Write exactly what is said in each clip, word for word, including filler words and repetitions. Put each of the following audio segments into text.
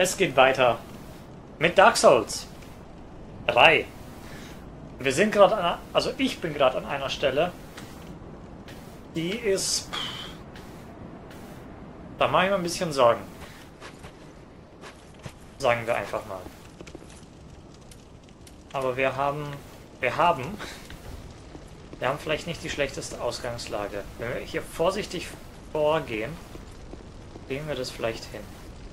Es geht weiter mit Dark Souls drei. Wir sind gerade an, also ich bin gerade an einer Stelle, die ist, da mache ich mir ein bisschen Sorgen. Sagen wir einfach mal. Aber wir haben, wir haben, wir haben vielleicht nicht die schlechteste Ausgangslage. Wenn wir hier vorsichtig vorgehen, kriegen wir das vielleicht hin.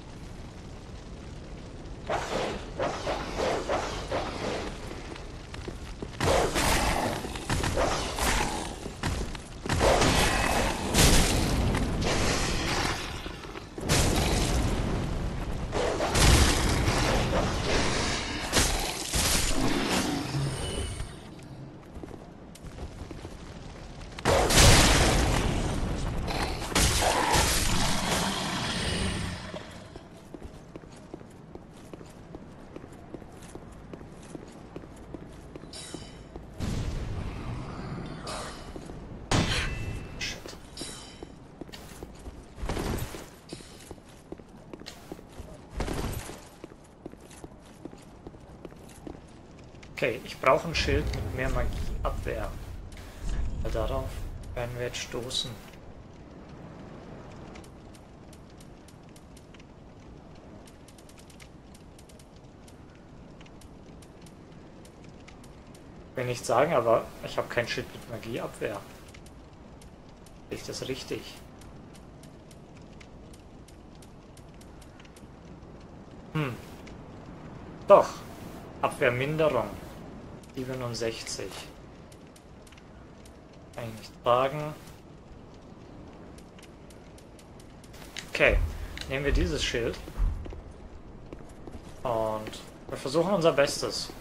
Okay, ich brauche ein Schild mit mehr Magieabwehr. Weil darauf werden wir jetzt stoßen. Ich will nicht sagen, aber ich habe kein Schild mit Magieabwehr. Sehe ich das richtig? Hm. Doch. Abwehrminderung. siebenundsechzig. Kann ich nicht tragen. Okay, nehmen wir dieses Schild. Und wir versuchen unser Bestes.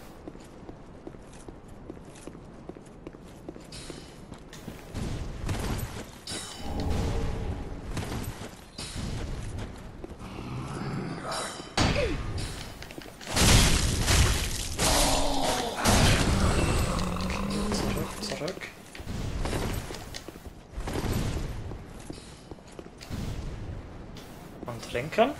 Trinken.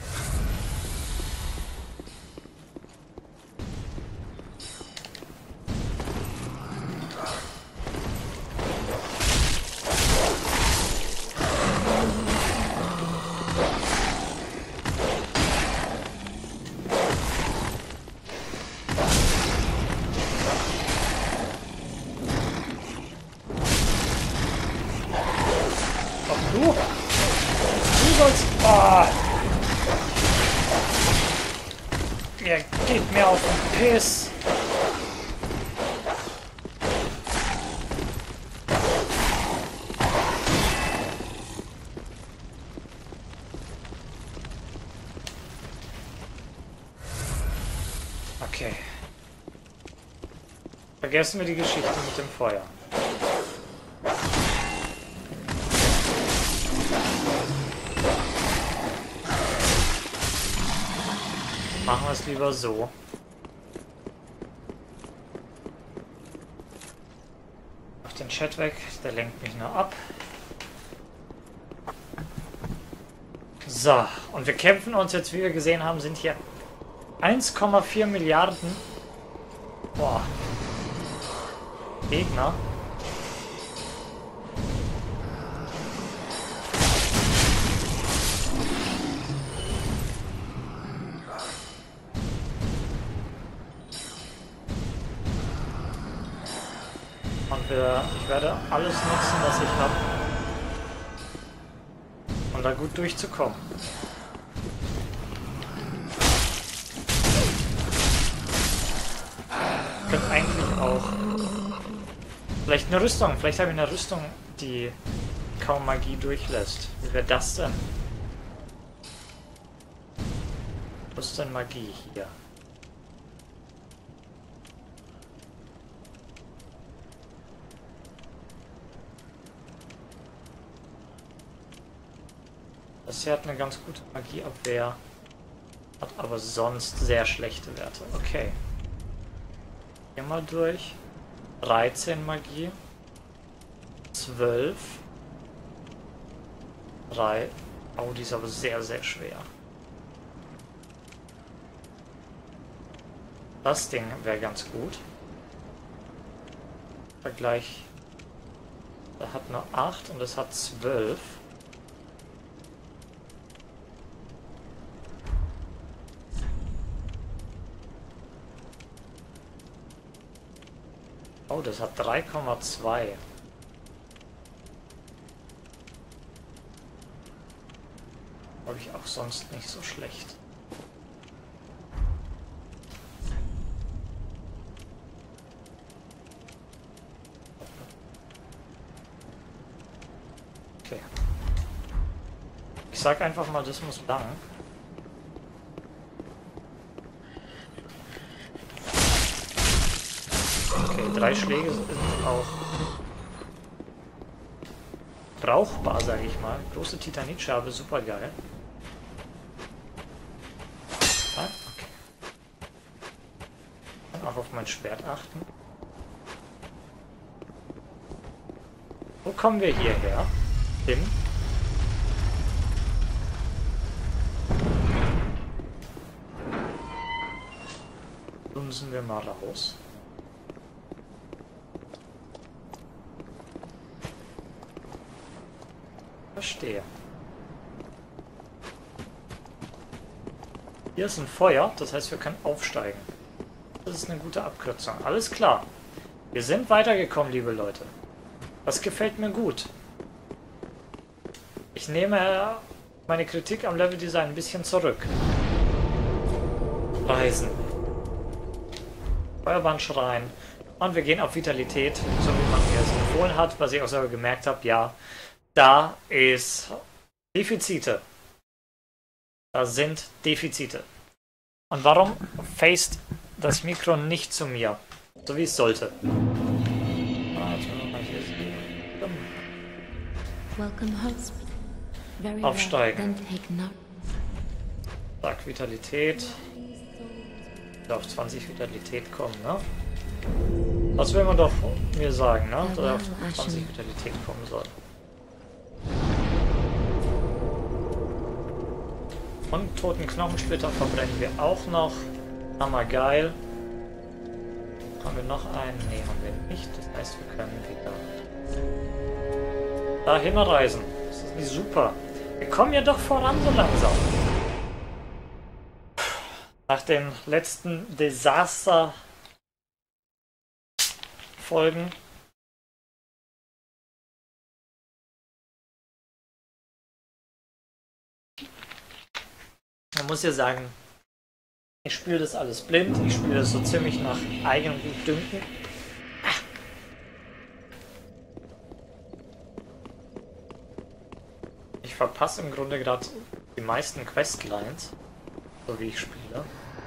Ach du! Du sollst... Oh. Ihr geht mir auf den Piss. Okay. Vergessen wir die Geschichte mit dem Feuer. Machen wir es lieber so. Mach den Chat weg, der lenkt mich nur ab. So, und wir kämpfen uns jetzt, wie wir gesehen haben, sind hier eins Komma vier Milliarden boah, Gegner. Und wir, ich werde alles nutzen, was ich habe, um da gut durchzukommen. Ich könnte eigentlich auch vielleicht eine Rüstung, vielleicht habe ich eine Rüstung, die kaum Magie durchlässt. Wie wäre das denn? Was ist denn Magie hier? Das hier hat eine ganz gute Magieabwehr, hat aber sonst sehr schlechte Werte. Okay. Hier mal durch. dreizehn Magie. zwölf. drei. Oh, die ist aber sehr, sehr schwer. Das Ding wäre ganz gut. Vergleich. Da hat nur acht und es hat zwölf. Oh, das hat drei Komma zwei. Glaube ich auch sonst nicht so schlecht. Okay. Ich sag einfach mal, das muss lang. Okay, drei Schläge sind auch brauchbar, sage ich mal. Große Titanitscherbe, super geil. Ah, okay. Dann auch auf mein Schwert achten. Wo kommen wir hierher? Hin? Lunsen wir mal raus. Verstehe. Hier ist ein Feuer, das heißt, wir können aufsteigen. Das ist eine gute Abkürzung. Alles klar. Wir sind weitergekommen, liebe Leute. Das gefällt mir gut. Ich nehme meine Kritik am Leveldesign ein bisschen zurück. Reisen. Feuerbahnschrein. Und wir gehen auf Vitalität, so wie man mir es empfohlen hat, was ich auch selber gemerkt habe. Ja, da ist Defizite. Da sind Defizite. Und warum faced das Mikro nicht zu mir? So wie es sollte. Aufsteigen. Sag Vitalität. Ich auf zwanzig Vitalität kommen, ne? Das will man doch mir sagen, ne? Dass er auf zwanzig Vitalität kommen soll. Und toten Knochensplitter verbrennen wir auch noch. Hammergeil. Haben wir noch einen? Ne, haben wir nicht. Das heißt, wir können wieder dahin reisen. Das ist nicht super. Wir kommen ja doch voran so langsam. Nach den letzten Desaster-Folgen. Man muss ja sagen, ich spiele das alles blind, ich spiele das so ziemlich nach eigenem Gutdünken. Ich verpasse im Grunde gerade die meisten Questlines, so wie ich spiele.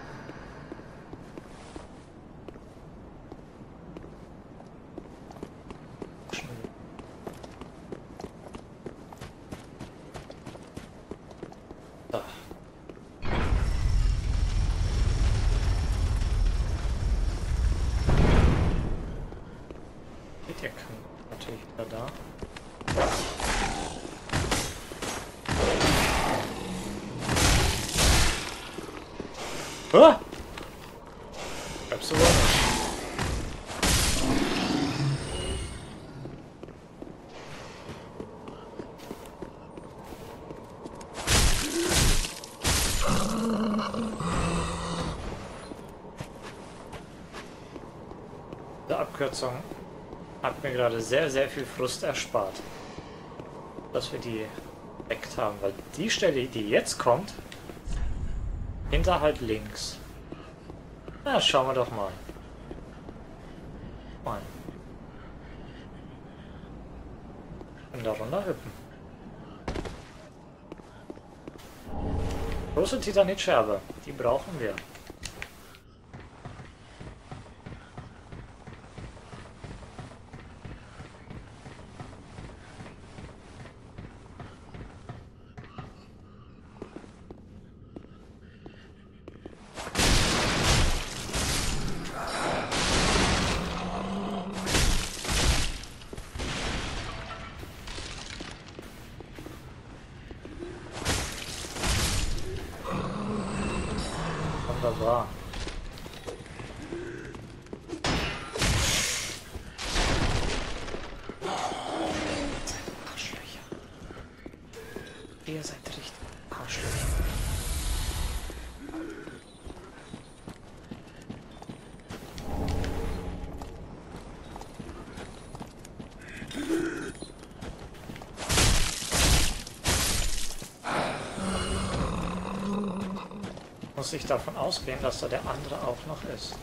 Der kann natürlich wieder da. Ah! Bleibst du wohl nicht. Die Abkürzung hat mir gerade sehr, sehr viel Frust erspart, dass wir die entdeckt haben, weil die Stelle, die jetzt kommt, hinterhalb links. Na, schauen wir doch mal. Mal. Und darunter hüppen. Große Titanitscherbe, die brauchen wir. Wunderbar. Ihr seid richtig Arschlöcher. Muss ich davon ausgehen, dass da der andere auch noch ist.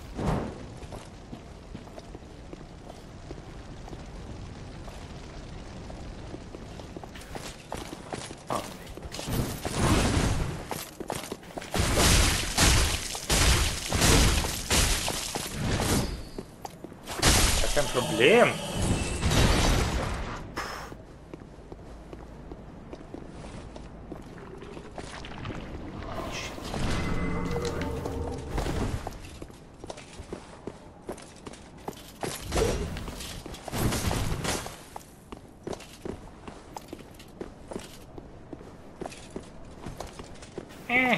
Ah. Ja, kein Problem. Äh.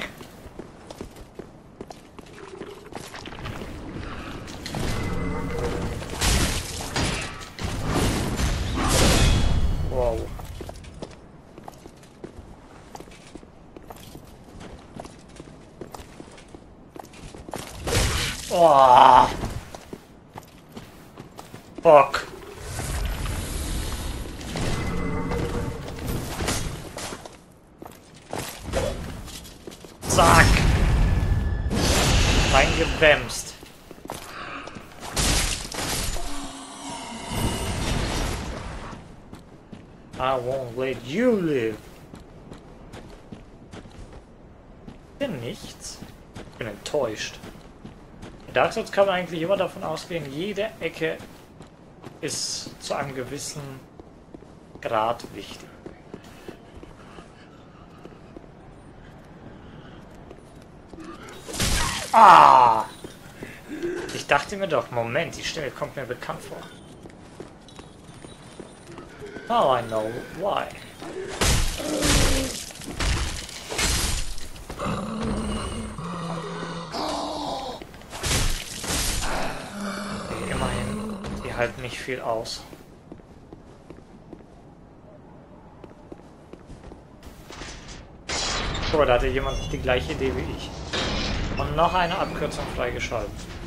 Wow. Oh. Fuck. Zack! Reingewämst. I won't let you live. Denn nichts. Ich bin enttäuscht. In Dark Souls kann man eigentlich immer davon ausgehen, jede Ecke ist zu einem gewissen Grad wichtig. Ah! Ich dachte mir doch, Moment, die Stelle kommt mir bekannt vor. Now I know why. Okay, immerhin, die halten nicht viel aus. So, da hatte jemand die gleiche Idee wie ich. Und noch eine Abkürzung freigeschaltet.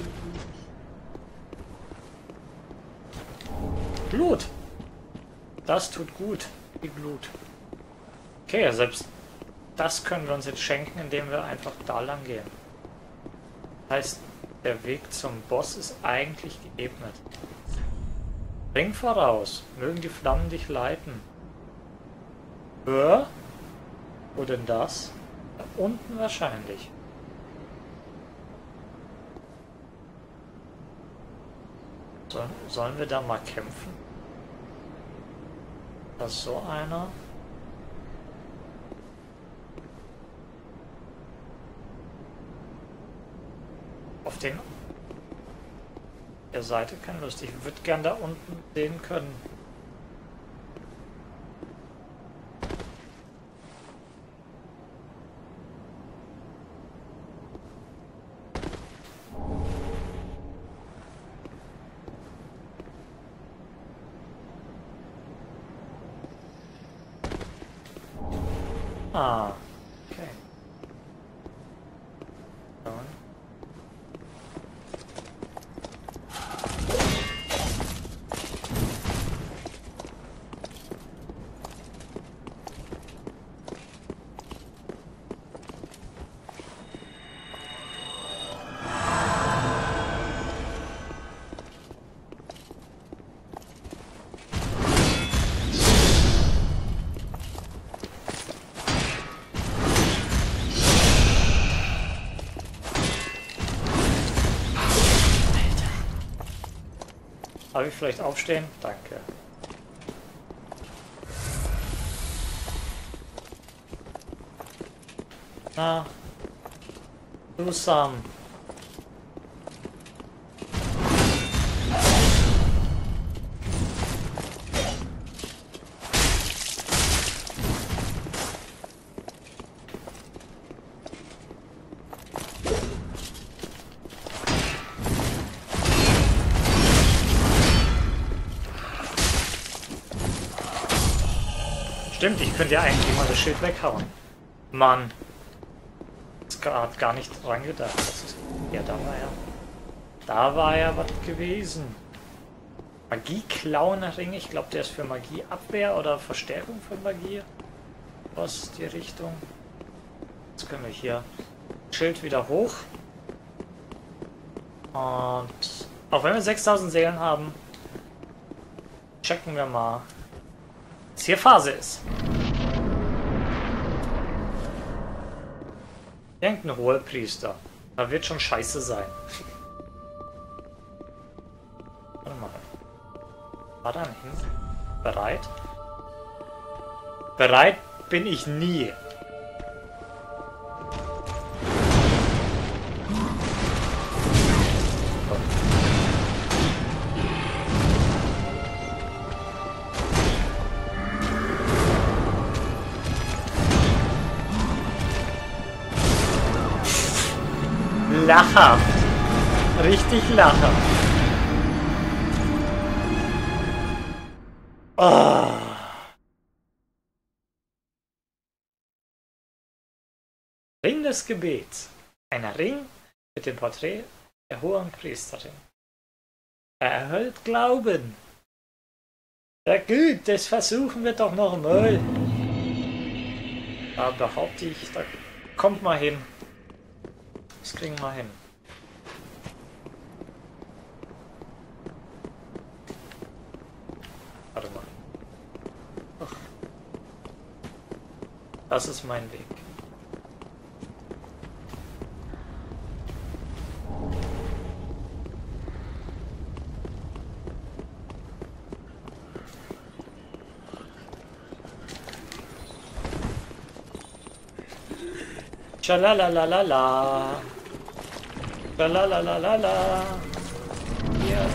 Blut. Das tut gut. Wie Blut. Okay, selbst das können wir uns jetzt schenken, indem wir einfach da lang gehen. Das heißt, der Weg zum Boss ist eigentlich geebnet. Bring voraus. Mögen die Flammen dich leiten. Hör? Wo denn das? Da unten wahrscheinlich. Sollen, sollen wir da mal kämpfen? Das ist so einer. Auf den der Seite keine Lust. Ich würde gern da unten sehen können. Ah, okay. Dann. Darf ich vielleicht aufstehen? Danke. Na, do some. Stimmt, ich könnte ja eigentlich mal das Schild weghauen. Mann. Das hat gar nicht dran gedacht. Das ist, ja, da war ja. Da war ja was gewesen. Magie-Klauen-Ring. Ich glaube, der ist für Magieabwehr oder Verstärkung von Magie. Was ist die Richtung? Jetzt können wir hier Schild wieder hoch. Und auch wenn wir sechstausend Seelen haben, checken wir mal, was hier Phase ist. Irgendein Hohepriester. Da wird schon scheiße sein. Warte mal. War da hin? Bereit? Bereit bin ich nie. Lachhaft. Richtig lachhaft. Oh. Ring des Gebets. Ein Ring mit dem Porträt der hohen Priesterin. Er erhält Glauben. Ja gut, das versuchen wir doch noch mal. Da behaupte ich, da kommt mal hin. Das kriegen wir hin. Warte mal. Ach. Das ist mein Weg. Schalalalala. Schalalalala. Ja.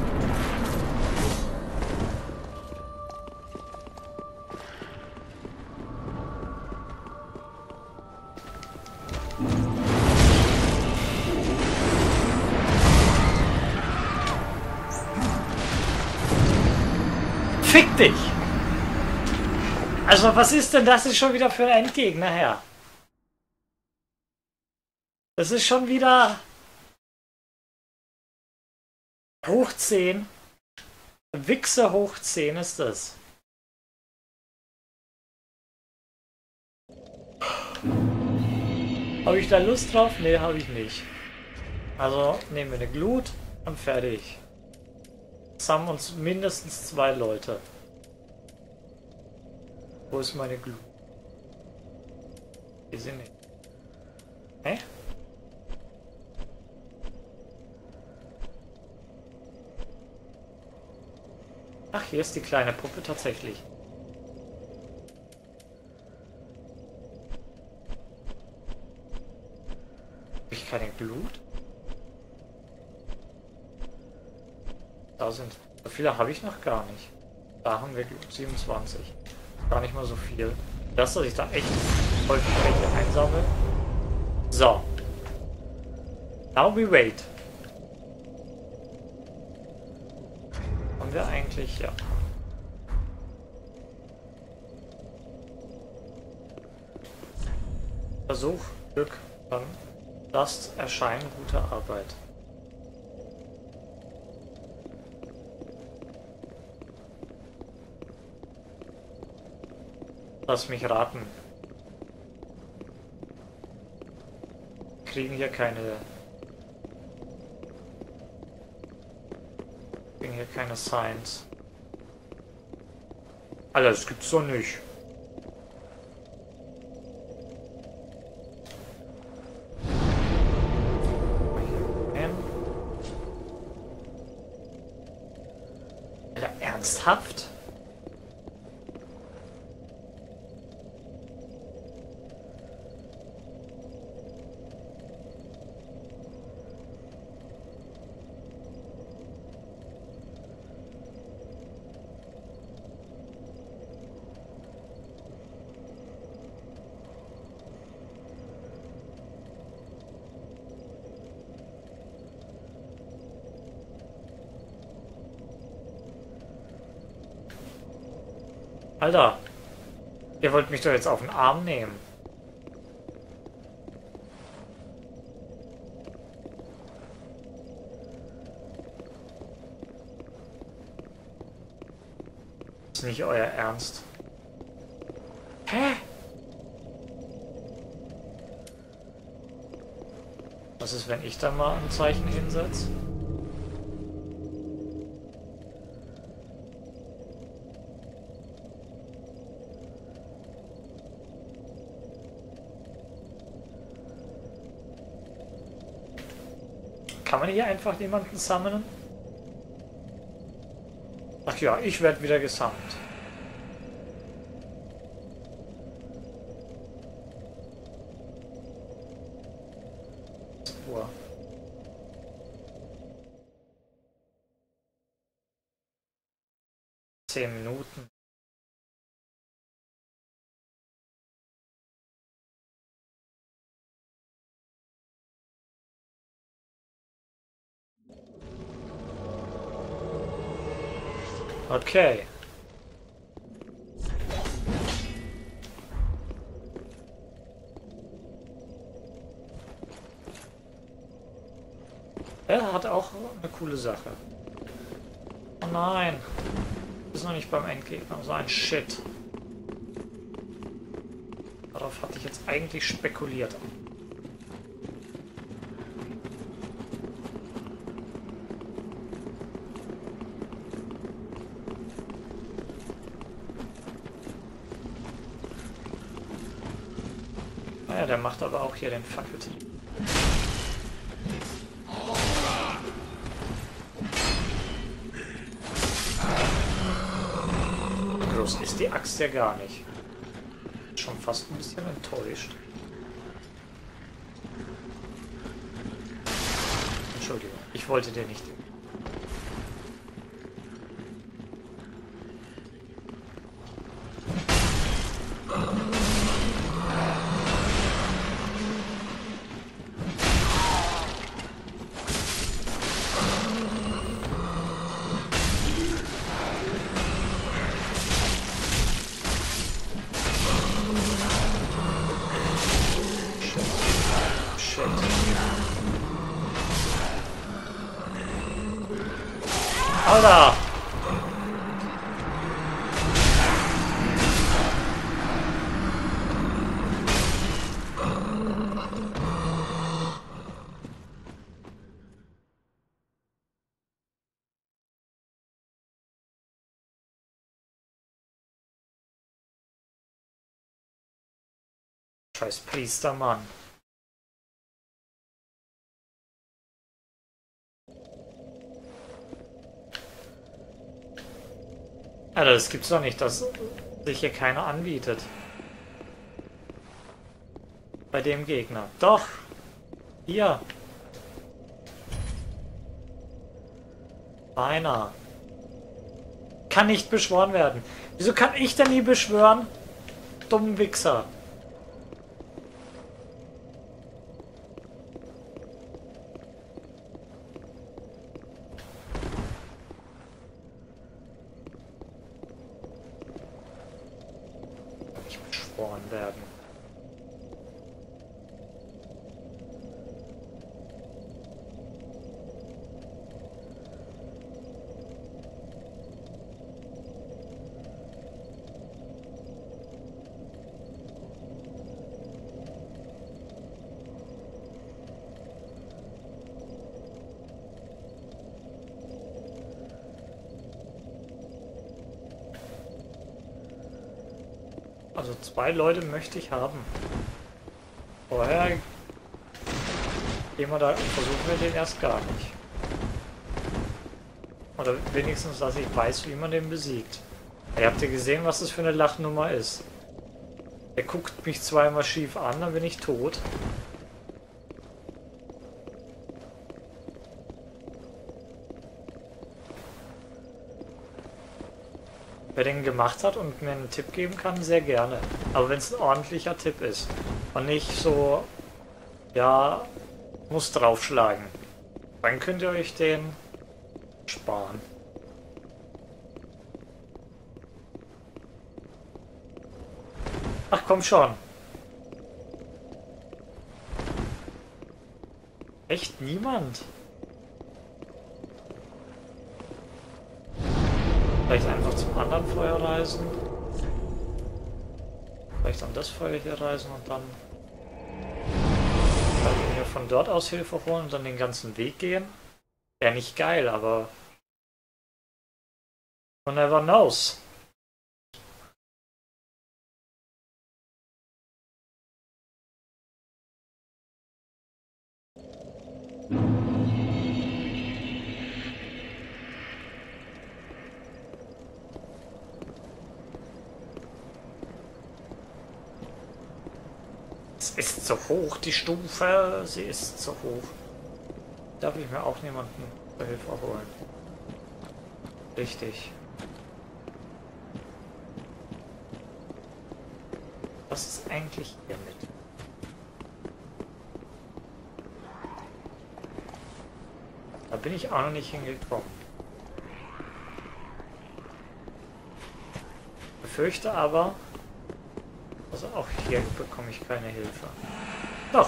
Fick dich! Also was ist denn das schon wieder für ein Endgegner, Herr? Das ist schon wieder hoch zehn. Wichser hoch zehn ist das. Habe ich da Lust drauf? Nee, habe ich nicht. Also nehmen wir eine Glut und fertig. Jetzt haben uns mindestens zwei Leute. Wo ist meine Glut? Hier sind nicht. Hä? Ach, hier ist die kleine Puppe tatsächlich. Habe ich keine Glut? Da sind... So viele habe ich noch gar nicht. Da haben wir Glut siebenundzwanzig. Gar nicht mal so viel. Das, dass ich da echt häufig welche einsammle. So. Now we wait. Haben wir eigentlich, ja. Versuch, Glück, dann lasst erscheinen, gute Arbeit. Lass mich raten. Wir kriegen hier keine... hier keine Signs. Alter, das gibt's doch nicht. Alter, ernsthaft? Alter, Ihr wollt mich doch jetzt auf den Arm nehmen. Ist nicht euer Ernst. Hä? Was ist, wenn ich da mal ein Zeichen hinsetze? Kann man hier einfach jemanden sammeln? Ach ja, ich werde wieder gesammelt. Uhr. Zehn Minuten. Okay. Er hat auch eine coole Sache. Oh nein. Ist noch nicht beim Endgegner. So ein Shit. Darauf hatte ich jetzt eigentlich spekuliert. Naja, der macht aber auch hier den Fackeltrieb. Groß ist die Axt ja gar nicht. Schon fast ein bisschen enttäuscht. Entschuldigung, ich wollte dir nicht. Alter! Scheiß Priestermann. Alter, das gibt's doch nicht, dass sich hier keiner anbietet. Bei dem Gegner. Doch! Hier! Einer. Kann nicht beschworen werden. Wieso kann ich denn nie beschwören? Dummen Wichser. Werden. Also zwei Leute möchte ich haben. Vorher gehen wir da und versuchen wir den erst gar nicht. Oder wenigstens, dass ich weiß, wie man den besiegt. Ihr habt ja gesehen, was das für eine Lachnummer ist. Er guckt mich zweimal schief an, dann bin ich tot. Wer den gemacht hat und mir einen Tipp geben kann, sehr gerne. Aber wenn es ein ordentlicher Tipp ist und nicht so, ja, muss draufschlagen, dann könnt ihr euch den sparen. Ach komm schon. Echt niemand? Vielleicht einfach zum anderen Feuer reisen. Vielleicht an das Feuer hier reisen und dann mir von dort aus Hilfe holen und dann den ganzen Weg gehen. Wäre nicht geil, aber one never knows. Es ist zu hoch, die Stufe. Sie ist zu hoch. Darf ich mir auch niemanden zur Hilfe holen? Richtig. Was ist eigentlich hiermit? Da bin ich auch noch nicht hingekommen. Ich befürchte aber, also auch hier bekomme ich keine Hilfe. Doch!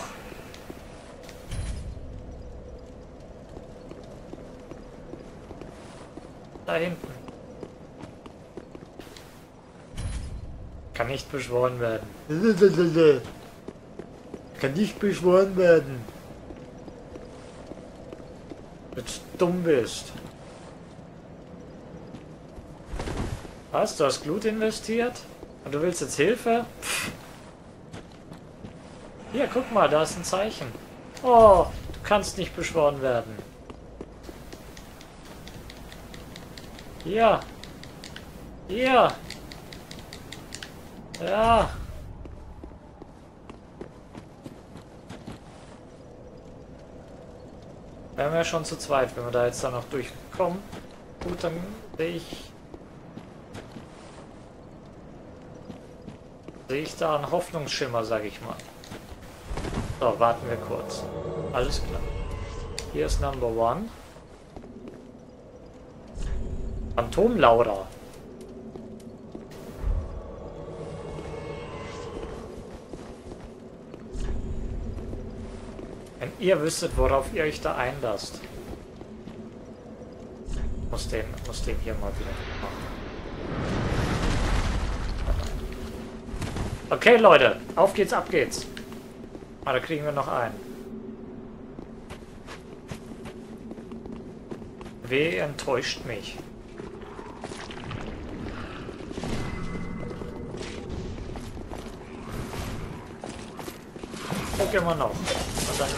Da hinten. Kann nicht beschworen werden. Kann nicht beschworen werden. Wenn du dumm bist. Was? Du hast Glut investiert? Und du willst jetzt Hilfe? Pff. Hier, guck mal, da ist ein Zeichen. Oh, du kannst nicht beschworen werden. Hier. Hier. Ja. Wären wir ja schon zu zweit, wenn wir da jetzt dann noch durchkommen. Gut, dann sehe ich... Sehe ich da einen Hoffnungsschimmer, sage ich mal. So, warten wir kurz. Alles klar. Hier ist Number One. Phantom Laura. Wenn ihr wüsstet, worauf ihr euch da einlasst. Muss den, muss den hier mal wieder machen. Okay, Leute, auf geht's, ab geht's. Ah, da kriegen wir noch einen. Weh enttäuscht mich. Gucken wir noch. Und dann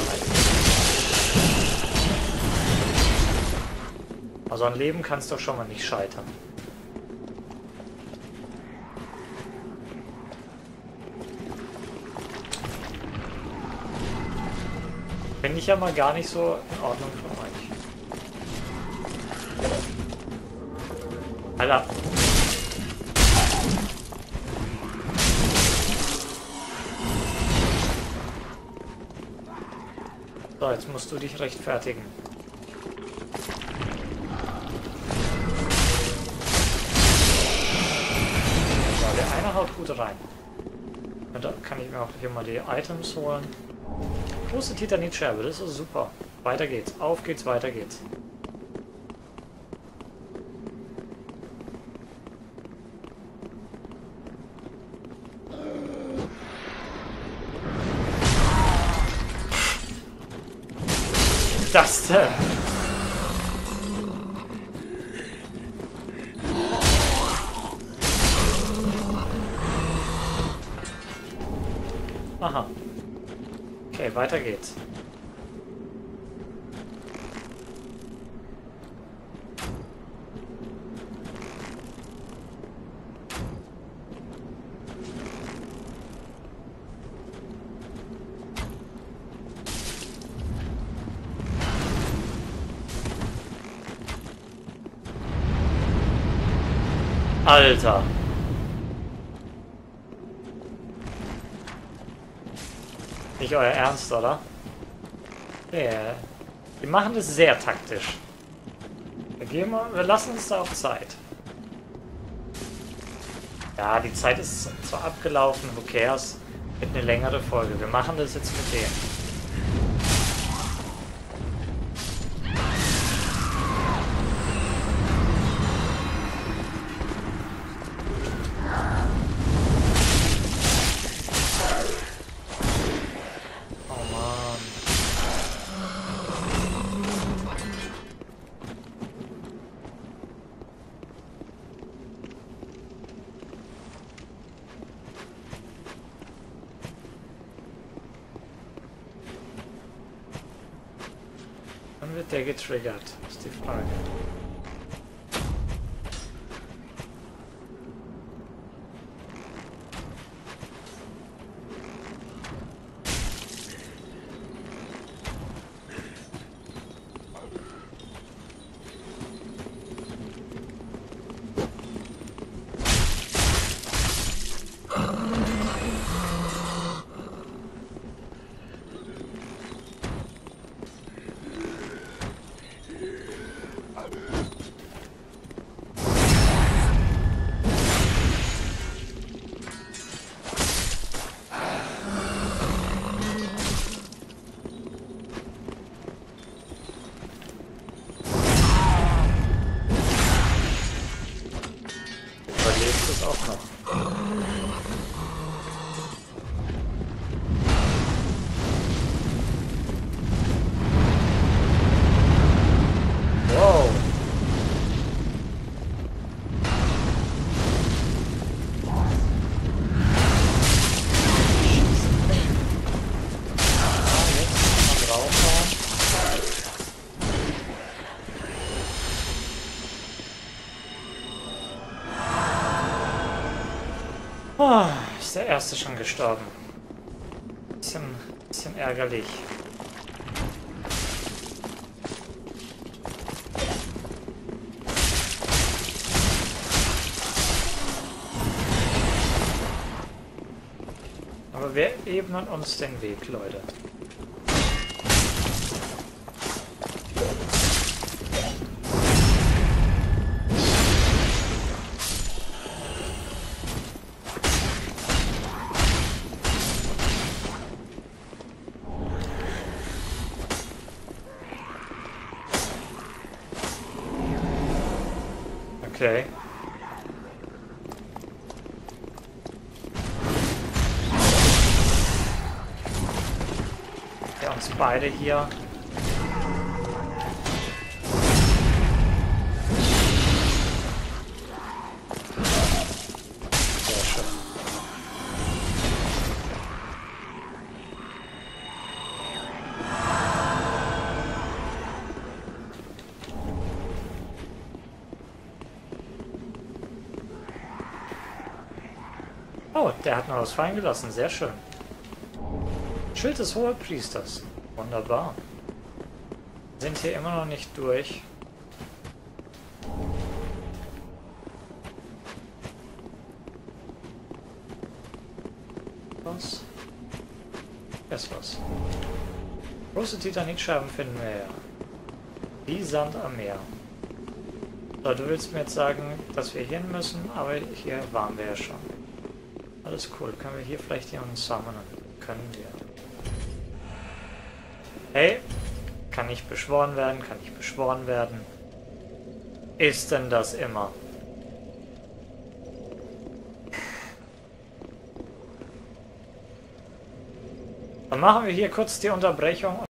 also an Leben kann es doch schon mal nicht scheitern. Finde ich ja mal gar nicht so in Ordnung von euch. Alter. So, jetzt musst du dich rechtfertigen. So, der eine haut gut rein. Und da kann ich mir auch hier mal die Items holen. Große Titanitscherbe, das ist super. Weiter geht's. Auf geht's, weiter geht's. Das denn? Aha. Okay, weiter geht's. Alter. Nicht euer Ernst, oder? Yeah. Wir machen das sehr taktisch. Wir, gehen mal, wir lassen uns da auch Zeit. Ja, die Zeit ist zwar abgelaufen, who cares? Wird eine längere Folge. Wir machen das jetzt mit denen. Wann wird der getriggert? Ist die Frage. Überlebt es auch noch. Wow. Oh, ist der erste schon gestorben. Bisschen, bisschen ärgerlich. Aber wir ebnen uns den Weg, Leute. Okay. Ja, uns beide hier. Sehr schön. Oh, der hat noch was fallen gelassen. Sehr schön. Schild des Hohepriesters. Wunderbar. Wir sind hier immer noch nicht durch. Was? Ist was. Große Titanikscheiben finden wir ja. Wie Sand am Meer. So, du willst mir jetzt sagen, dass wir hier hin müssen, aber hier waren wir ja schon. Alles cool. Können wir hier vielleicht jemanden summonen? Können wir. Hey, kann ich beschworen werden? Kann ich beschworen werden? Ist denn das immer? Dann machen wir hier kurz die Unterbrechung